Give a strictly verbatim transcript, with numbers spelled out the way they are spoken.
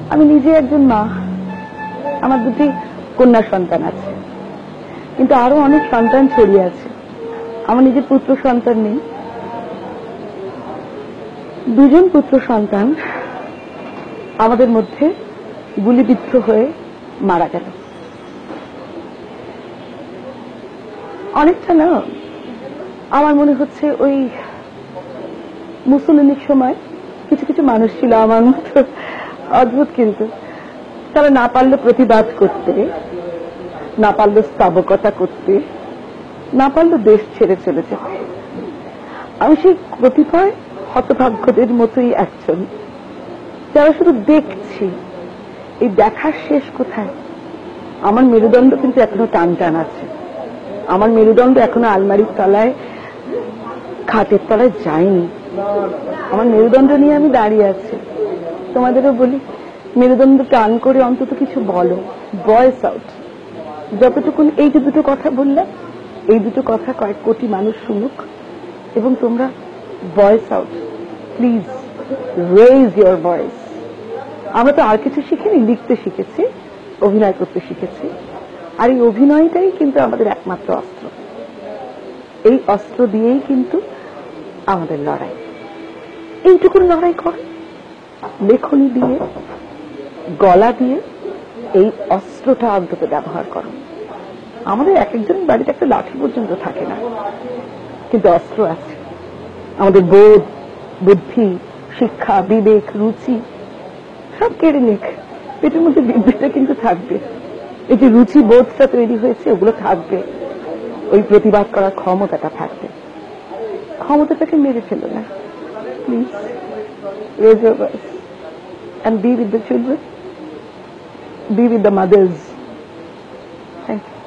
আমি নিজে একজন মা, আমার দুটি কন্যা সন্তান আছে, কিন্তু আরো অনেক সন্তান ছড়িয়ে আছে। আমার নিজের পুত্র সন্তান নেই। দুজন পুত্র সন্তান আমাদের মধ্যে গুলিবিদ্ধ হয়ে মারা গেল। অনেকটা না আমার মনে হচ্ছে ওই মুসলিমের সময় কিছু কিছু মানুষ ছিল আমার মতো অদ্ভুত, কিন্তু তারা না পারলো প্রতিবাদ করতে, না পারলো স্থাবকতা করতে, না পারলো দেশ ছেড়ে চলে যেতে। আমি সেই কতিপয় হতভাগ্যদের মতোই একজন, যারা শুধু দেখছি। এই দেখার শেষ কোথায়? আমার মেরুদণ্ড কিন্তু এখনো টান টান আছে। আমার মেরুদণ্ড এখনো আলমারির তলায়, খাটের তলায় যায়নি। আমার মেরুদণ্ড নিয়ে আমি দাঁড়িয়ে আছি। তোমাদেরও বলি, মেরুদণ্ড টান করে অন্তত কিছু বলো, ভয়েস আউট। যতটুকুন এই যে দুটো কথা বললাম, এই দুটো কথা কয়েক কোটি মানুষ শুনুক, এবং তোমরা voice out, please raise your voice. আমরা তো আর কিছু শিখিনি, লিখতে শিখেছি, অভিনয় করতে শিখেছি, আর এই অভিনয়টাই কিন্তু আমাদের একমাত্র অস্ত্র। এই অস্ত্র দিয়েই কিন্তু আমাদের লড়াই। এইটুকুন লড়াই কর, লেখনী দিয়ে, গলা দিয়ে এই অস্ত্রটা অন্তত ব্যবহার করো। আমাদের এক একজনের বাড়িতে একটা লাঠি পর্যন্ত থাকে না, কিন্তু অস্ত্র আছে। আমাদের বোধ, বুদ্ধি, শিক্ষা, বিবেক, রুচি সব কেড়ে নিক, পেটের মধ্যে বিদ্যুৎটা কিন্তু থাকবে। এই যে রুচি বোধটা তৈরি হয়েছে, ওগুলো থাকবে। ওই প্রতিবাদ করার ক্ষমতাটা থাকবে। ক্ষমতাটাকে মেরে ফেলো না, please. Raise your voice and be with the children, be with the mothers. Thank you.